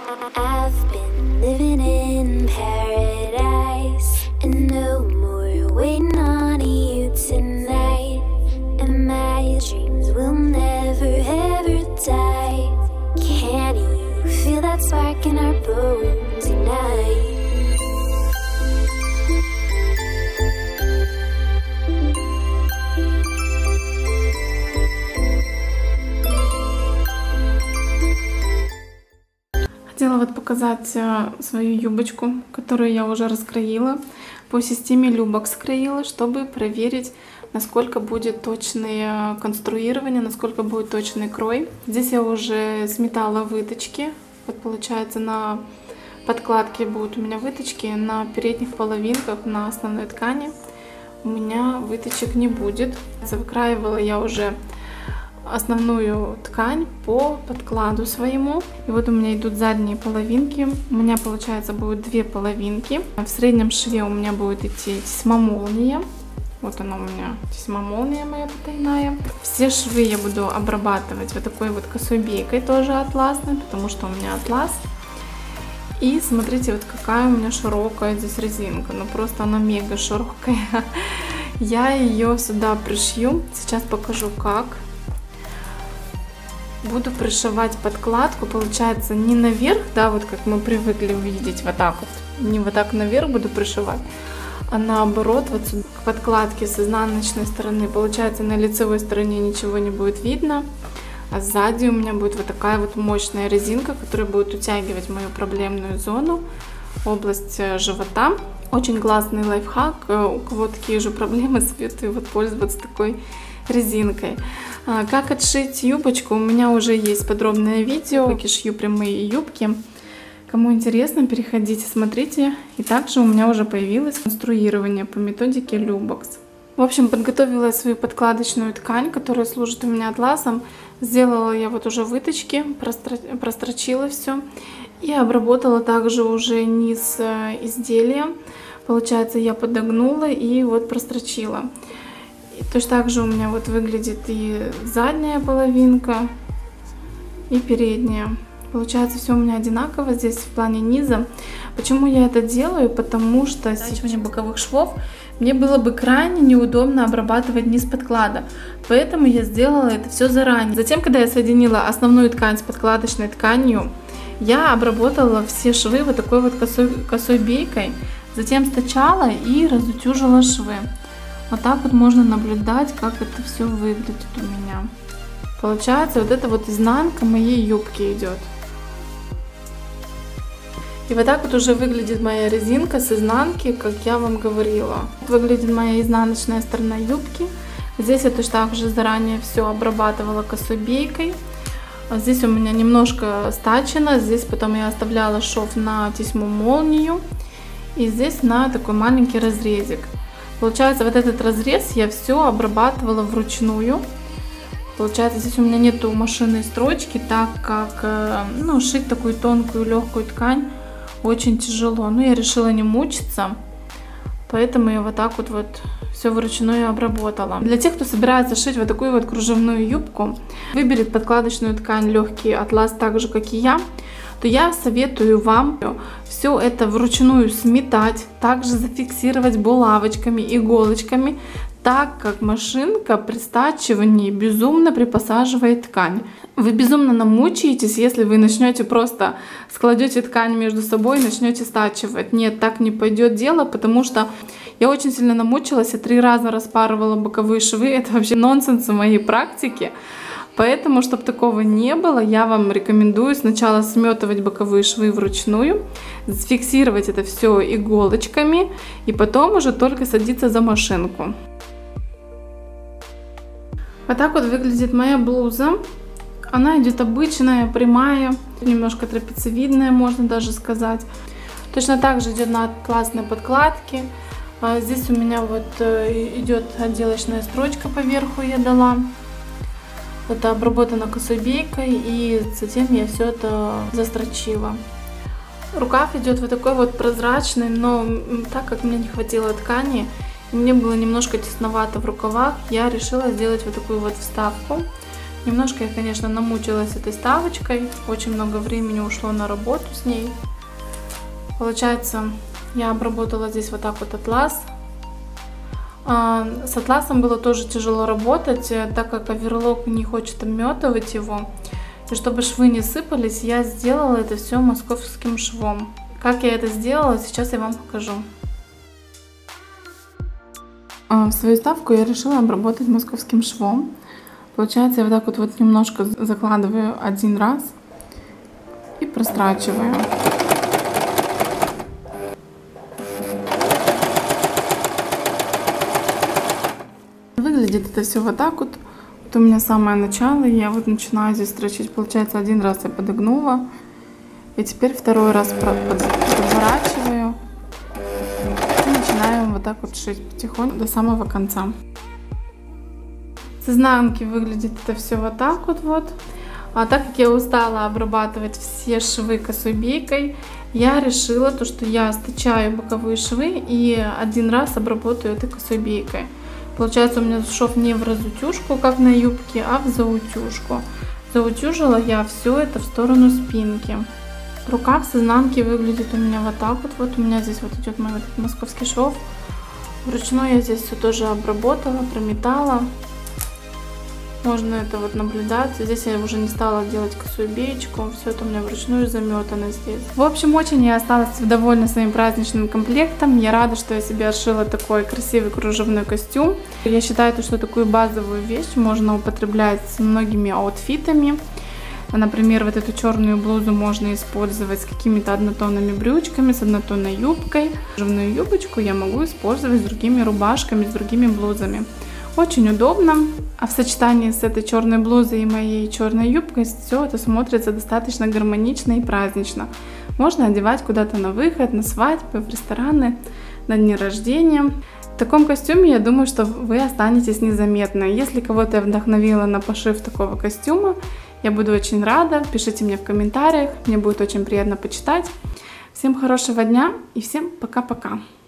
I've been living in paradise, and no more waiting on you tonight. And my dreams will never ever die. Can you feel that spark in our bones tonight? Хотела вот показать свою юбочку, которую я уже раскроила. По системе Любок скроила, чтобы проверить, насколько будет точное конструирование, насколько будет точный крой. Здесь я уже сметала выточки. Вот получается, на подкладке будут у меня выточки, на передних половинках, на основной ткани у меня выточек не будет. Выкраивала я уже основную ткань по подкладу своему. И вот у меня идут задние половинки. У меня, получается, будет две половинки. В среднем шве у меня будет идти тесьма-молния. Вот она у меня, тесьма-молния моя потайная. Все швы я буду обрабатывать вот такой вот косой бейкой, тоже атласной, потому что у меня атлас. И смотрите, вот какая у меня широкая здесь резинка. Ну просто она мега широкая. Я ее сюда пришью. Сейчас покажу, как. Буду пришивать подкладку, получается, не наверх, да, вот как мы привыкли увидеть, вот так вот, не вот так наверх буду пришивать, а наоборот, вот сюда, к подкладке с изнаночной стороны. Получается, на лицевой стороне ничего не будет видно, а сзади у меня будет вот такая вот мощная резинка, которая будет утягивать мою проблемную зону, область живота. Очень классный лайфхак, у кого такие же проблемы, советую вот пользоваться такой резинкой. Как отшить юбочку, у меня уже есть подробное видео, как я шью прямые юбки. Кому интересно, переходите, смотрите. И также у меня уже появилось конструирование по методике Любокс. В общем, подготовила я свою подкладочную ткань, которая служит у меня атласом. Сделала я вот уже выточки, прострочила все. И обработала также уже низ изделия. Получается, я подогнула и вот прострочила. Точно так же у меня вот выглядит и задняя половинка, и передняя. Получается, все у меня одинаково здесь в плане низа. Почему я это делаю? Потому что сечение боковых швов мне было бы крайне неудобно обрабатывать низ подклада. Поэтому я сделала это все заранее. Затем, когда я соединила основную ткань с подкладочной тканью, я обработала все швы вот такой вот косой бейкой. Затем стачала и разутюжила швы. Вот так вот можно наблюдать, как это все выглядит у меня. Получается, вот эта вот изнанка моей юбки идет. И вот так вот уже выглядит моя резинка с изнанки, как я вам говорила. Выглядит моя изнаночная сторона юбки. Здесь я точно так же заранее все обрабатывала косой бейкой. Здесь у меня немножко стачено. Здесь потом я оставляла шов на тесьму-молнию. И здесь на такой маленький разрезик. Получается, вот этот разрез я все обрабатывала вручную. Получается, здесь у меня нету машинной строчки, так как шить такую тонкую легкую ткань очень тяжело. Но я решила не мучиться, поэтому я вот так вот все вручную обработала. Для тех, кто собирается шить вот такую вот кружевную юбку, выберет подкладочную ткань легкий атлас так же, как и я, то я советую вам все это вручную сметать, также зафиксировать булавочками, иголочками, так как машинка при стачивании безумно припосаживает ткань. Вы безумно намучаетесь, если вы начнете просто складете ткань между собой и начнете стачивать. Нет, так не пойдет дело, потому что я очень сильно намучилась, я 3 раза распарывала боковые швы. Это вообще нонсенс в моей практике. Поэтому, чтобы такого не было, я вам рекомендую сначала сметывать боковые швы вручную, зафиксировать это все иголочками и потом уже только садиться за машинку. Вот так вот выглядит моя блуза. Она идет обычная, прямая, немножко трапециевидная, можно даже сказать. Точно так же идет на атласной подкладке. Здесь у меня вот идет отделочная строчка поверху, я дала. Это обработано косой бейкой, и затем я все это застрочила. Рукав идет вот такой вот прозрачный, но так как мне не хватило ткани, мне было немножко тесновато в рукавах, я решила сделать вот такую вот вставку. Немножко я, конечно, намучилась этой ставочкой, очень много времени ушло на работу с ней. Получается, я обработала здесь вот так вот атлас. С атласом было тоже тяжело работать, так как оверлок не хочет обметывать его. И чтобы швы не сыпались, я сделала это все московским швом. Как я это сделала, сейчас я вам покажу. Свою ставку я решила обработать московским швом. Получается, я вот так вот немножко закладываю один раз и прострачиваю. Выглядит это все вот так вот. Вот у меня самое начало, я вот начинаю здесь строчить. Получается, один раз я подогнула, и теперь второй раз подворачиваю и начинаем вот так вот шить потихоньку до самого конца. С изнанки выглядит это все вот так вот. А так как я устала обрабатывать все швы косой бейкой, я решила, что я стачаю боковые швы и один раз обработаю этой косой бейкой. Получается, у меня шов не в разутюжку, как на юбке, а в заутюжку. Заутюжила я все это в сторону спинки. Рукав с изнанки выглядит у меня вот так вот. Вот у меня здесь вот идет мой вот этот московский шов. Вручную я здесь все тоже обработала, прометала. Можно это вот наблюдать. Здесь я уже не стала делать косую беечку. Все это у меня вручную заметано здесь. В общем, очень я осталась довольна своим праздничным комплектом. Я рада, что я себе отшила такой красивый кружевной костюм. Я считаю, что такую базовую вещь можно употреблять с многими аутфитами. Например, вот эту черную блузу можно использовать с какими-то однотонными брючками, с однотонной юбкой. Кружевную юбочку я могу использовать с другими рубашками, с другими блузами. Очень удобно, а в сочетании с этой черной блузой и моей черной юбкой все это смотрится достаточно гармонично и празднично. Можно одевать куда-то на выход, на свадьбы, в рестораны, на дни рождения. В таком костюме, я думаю, что вы останетесь незаметно. Если кого-то я вдохновила на пошив такого костюма, я буду очень рада. Пишите мне в комментариях, мне будет очень приятно почитать. Всем хорошего дня и всем пока-пока.